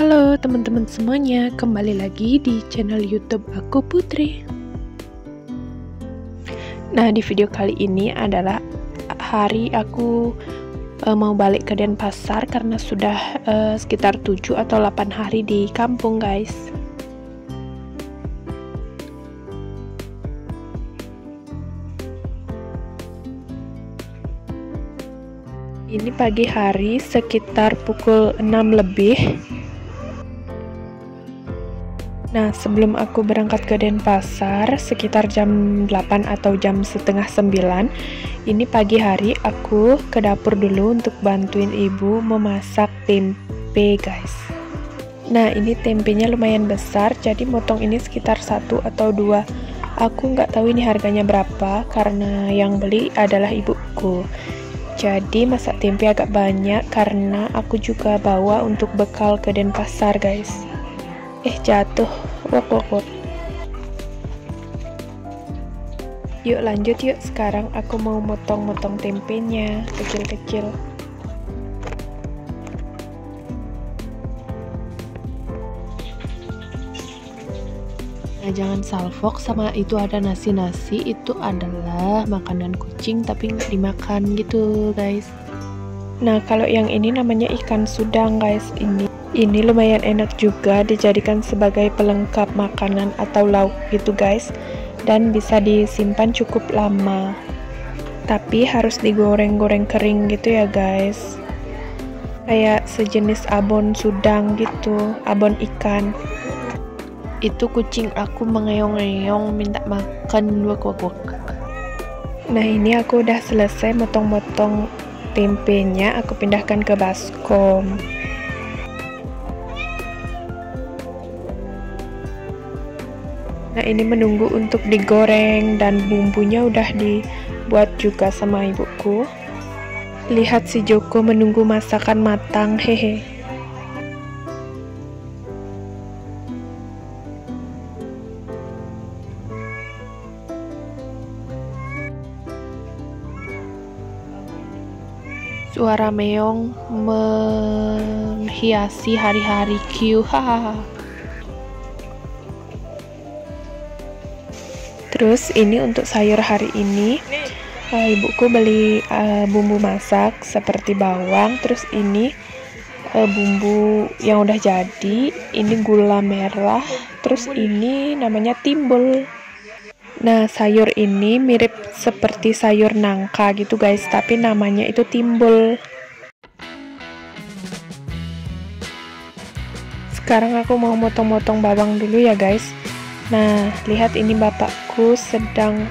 Halo teman-teman semuanya, kembali lagi di channel YouTube aku Putri. Nah, di video kali ini adalah hari aku mau balik ke Denpasar karena sudah sekitar 7 atau 8 hari di kampung, guys. Ini pagi hari sekitar pukul 6 lebih. Nah, sebelum aku berangkat ke Denpasar sekitar jam 8 atau jam setengah 9, ini pagi hari aku ke dapur dulu untuk bantuin ibu memasak tempe, guys. Nah, ini tempenya lumayan besar, jadi motong ini sekitar 1 atau 2. Aku nggak tahu ini harganya berapa karena yang beli adalah ibuku. Jadi masak tempe agak banyak karena aku juga bawa untuk bekal ke Denpasar, guys. Jatuh. Wok. Yuk lanjut yuk, sekarang aku mau motong-motong tempenya kecil-kecil. Nah, jangan salfok sama itu ada nasi-nasi, itu adalah makanan kucing tapi nggak dimakan gitu, guys. Nah, kalau yang ini namanya ikan sudang, guys. Ini lumayan enak juga dijadikan sebagai pelengkap makanan atau lauk gitu, guys. Dan bisa disimpan cukup lama. Tapi harus digoreng-goreng kering gitu ya, guys. Kayak sejenis abon sudang gitu, abon ikan. Itu kucing aku mengeong-eong minta makan, wak. Nah, ini aku udah selesai motong-motong tempenya, aku pindahkan ke baskom. Nah, ini menunggu untuk digoreng dan bumbunya udah dibuat juga sama ibuku. Lihat si Joko menunggu masakan matang, hehe. Suara meong menghiasi hari-hari Q, hahaha. Terus ini untuk sayur hari ini, ibuku beli bumbu masak seperti bawang. Terus ini bumbu yang udah jadi, ini gula merah. Terus ini namanya timbul. Nah, sayur ini mirip seperti sayur nangka gitu, guys, tapi namanya itu timbul. Sekarang aku mau motong-motong bawang dulu ya, guys. Nah, lihat ini bapakku sedang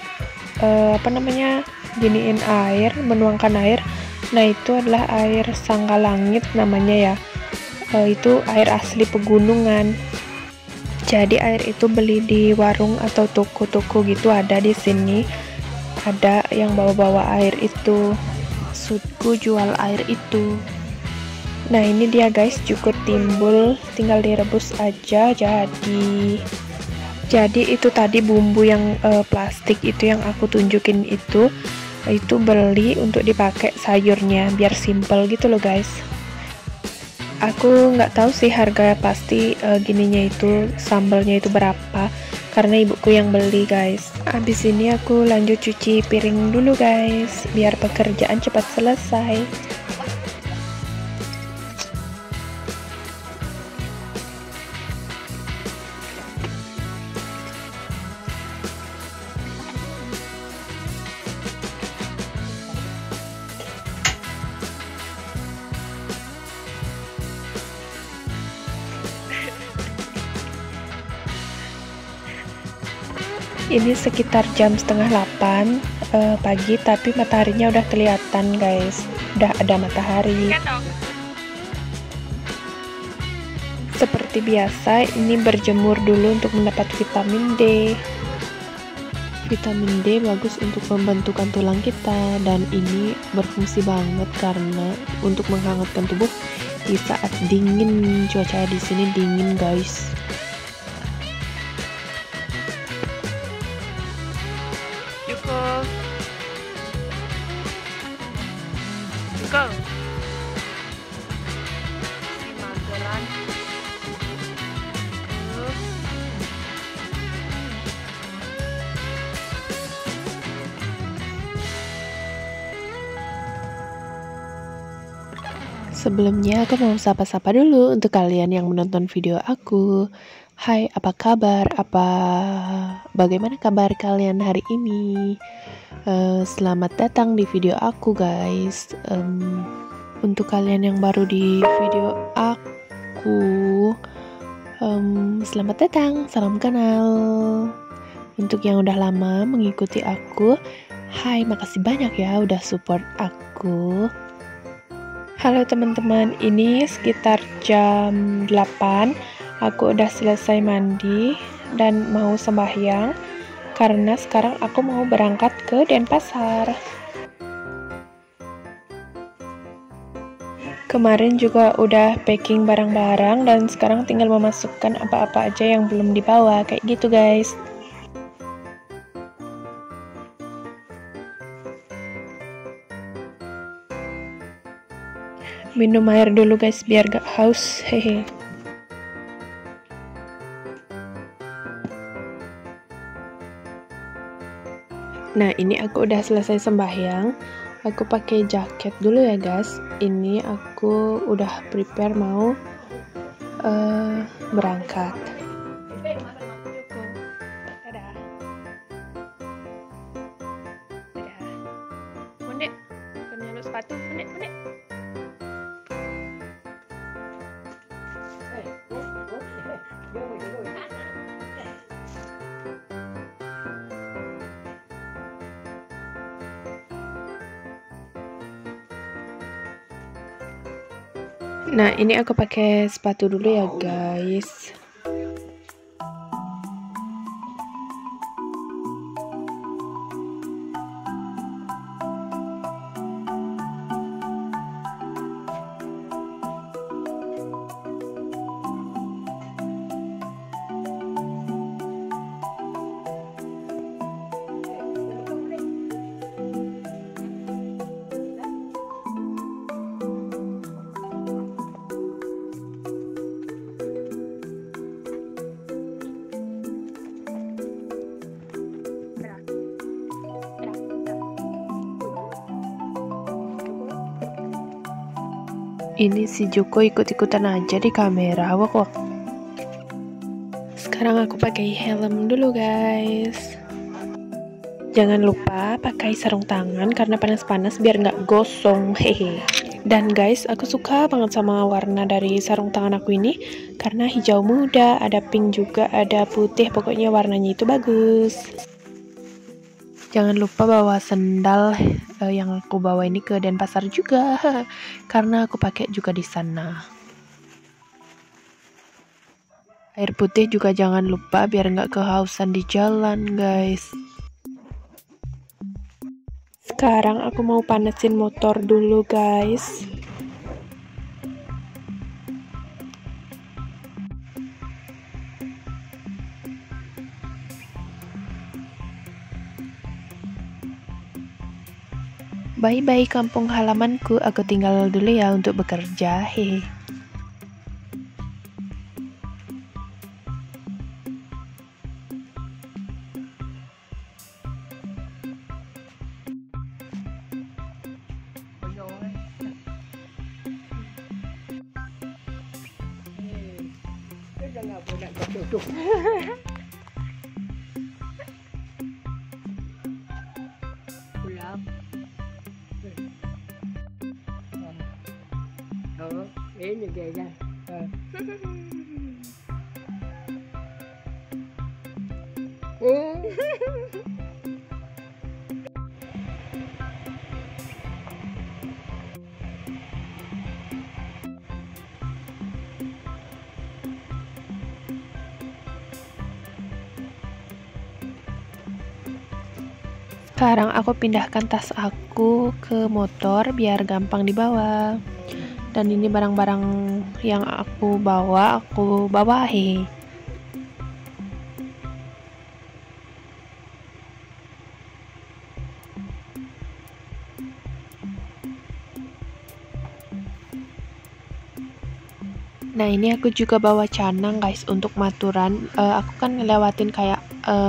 giniin air, menuangkan air. Nah, itu adalah air Sangkalangit namanya ya. Itu air asli pegunungan. Jadi air itu beli di warung atau toko-toko gitu, ada di sini. Ada yang bawa-bawa air itu. Maksudku jual air itu. Nah, ini dia, guys, cukup timbul, tinggal direbus aja jadi. Jadi itu tadi bumbu yang plastik itu yang aku tunjukin itu beli untuk dipakai sayurnya biar simple gitu loh, guys. Aku nggak tahu sih harga pasti gininya itu sambalnya itu berapa karena ibuku yang beli, guys. Habis ini aku lanjut cuci piring dulu, guys, biar pekerjaan cepat selesai. Ini sekitar jam setengah 8 pagi, tapi mataharinya udah kelihatan, guys. Udah ada matahari. Seperti biasa, ini berjemur dulu untuk mendapat vitamin D. Vitamin D bagus untuk membentukkan tulang kita, dan ini berfungsi banget karena untuk menghangatkan tubuh di saat dingin. Cuaca di sini dingin, guys. Go. Mageran. Sebelumnya aku mau sapa-sapa dulu untuk kalian yang menonton video aku. Hai, apa kabar? Bagaimana kabar kalian hari ini? Selamat datang di video aku, guys. Untuk kalian yang baru di video aku, selamat datang, salam kenal. Untuk yang udah lama mengikuti aku, hai, makasih banyak ya udah support aku. Halo teman-teman, ini sekitar jam 8. Aku udah selesai mandi dan mau sembahyang karena sekarang aku mau berangkat ke Denpasar. Kemarin juga udah packing barang-barang dan sekarang tinggal memasukkan apa-apa aja yang belum dibawa, kayak gitu guys. Minum air dulu guys biar gak haus, hehe. Nah, ini aku udah selesai sembahyang. Aku pakai jaket dulu ya guys. Ini aku udah prepare mau berangkat. Dadah. Dadah. Mondek, kena sepatu, mondek. Nah, ini aku pakai sepatu dulu ya guys. Ini si Joko ikut-ikutan aja di kamera, wak. Sekarang aku pakai helm dulu guys. Jangan lupa pakai sarung tangan karena panas-panas biar nggak gosong, hehe. Dan guys, aku suka banget sama warna dari sarung tangan aku ini karena hijau muda, ada pink juga, ada putih, pokoknya warnanya itu bagus. Jangan lupa bawa sendal yang aku bawa ini ke Denpasar juga karena aku pakai juga di sana. Air putih juga jangan lupa biar nggak kehausan di jalan guys. Sekarang aku mau panasin motor dulu guys. Bye-bye kampung halamanku, aku tinggal dulu ya untuk bekerja, hehe. Ini dia ya. Sekarang aku pindahkan tas aku ke motor biar gampang dibawa. Dan ini barang-barang yang aku bawa he. Nah, ini aku juga bawa canang guys untuk maturan. Aku kan ngelewatin kayak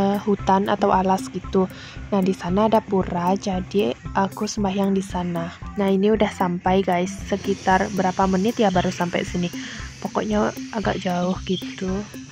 hutan atau alas gitu. Nah, di sana ada pura, jadi aku sembahyang di sana. Nah ini udah sampai guys, sekitar berapa menit ya baru sampai sini, pokoknya agak jauh gitu.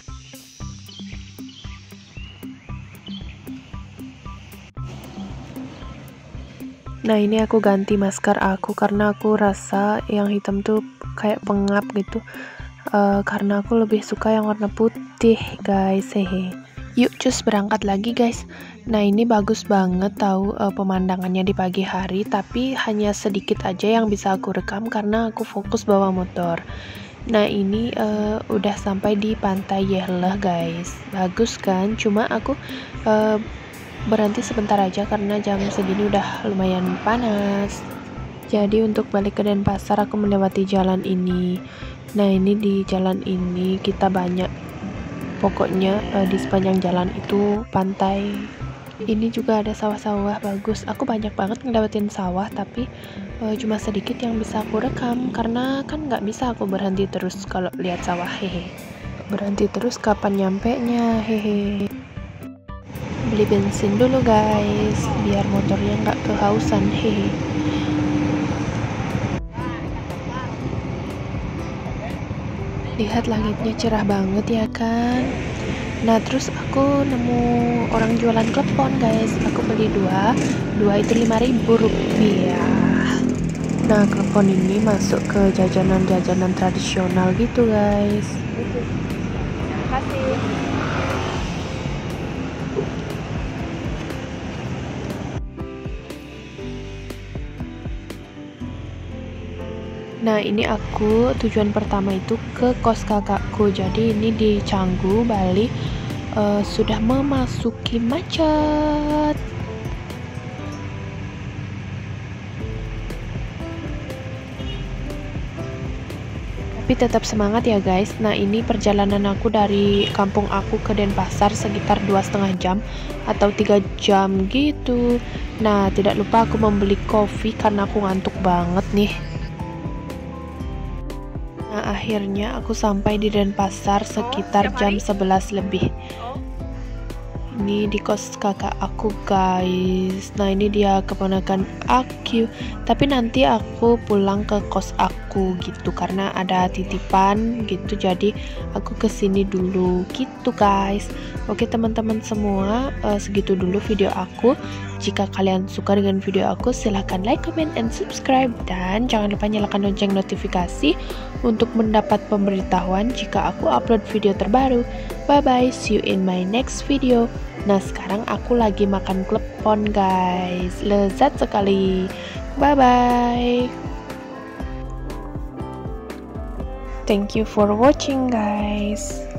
Nah ini aku ganti masker aku karena aku rasa yang hitam tuh kayak pengap gitu, karena aku lebih suka yang warna putih guys. Hehe. Yuk cus berangkat lagi guys. Nah ini bagus banget tahu pemandangannya di pagi hari, tapi hanya sedikit aja yang bisa aku rekam karena aku fokus bawa motor. Nah ini udah sampai di pantai Yehleh guys, bagus kan, cuma aku berhenti sebentar aja karena jam segini udah lumayan panas. Jadi untuk balik ke Denpasar aku melewati jalan ini. Nah ini di jalan ini kita banyak, pokoknya di sepanjang jalan itu pantai. Ini juga ada sawah-sawah bagus. Aku banyak banget ngelewatin sawah, tapi cuma sedikit yang bisa aku rekam karena kan nggak bisa aku berhenti terus kalau lihat sawah. Hehe. Berhenti terus kapan nyampe nya? Hehe. Beli bensin dulu guys biar motornya nggak kehausan. Hehe. Lihat langitnya cerah banget ya kan. Nah terus aku nemu orang jualan klepon guys, aku beli dua itu 5.000 rupiah. Nah klepon ini masuk ke jajanan-jajanan tradisional gitu guys. Terima kasih. Nah ini aku tujuan pertama itu ke kos kakakku, jadi ini di Canggu, Bali. Sudah memasuki macet. Tapi tetap semangat ya guys. Nah ini perjalanan aku dari kampung aku ke Denpasar sekitar 2,5 jam atau 3 jam gitu. Nah tidak lupa aku membeli kopi karena aku ngantuk banget nih. Nah akhirnya aku sampai di Denpasar sekitar jam 11 lebih. Ini di kos kakak aku guys. Nah ini dia keponakan aku, tapi nanti aku pulang ke kos aku gitu karena ada titipan gitu, jadi aku kesini dulu gitu guys. Oke teman-teman semua, segitu dulu video aku. Jika kalian suka dengan video aku, silahkan like, comment, and subscribe, dan jangan lupa nyalakan lonceng notifikasi untuk mendapat pemberitahuan jika aku upload video terbaru. Bye bye, see you in my next video. Nah sekarang aku lagi makan klepon guys, lezat sekali. Bye bye. Thank you for watching guys.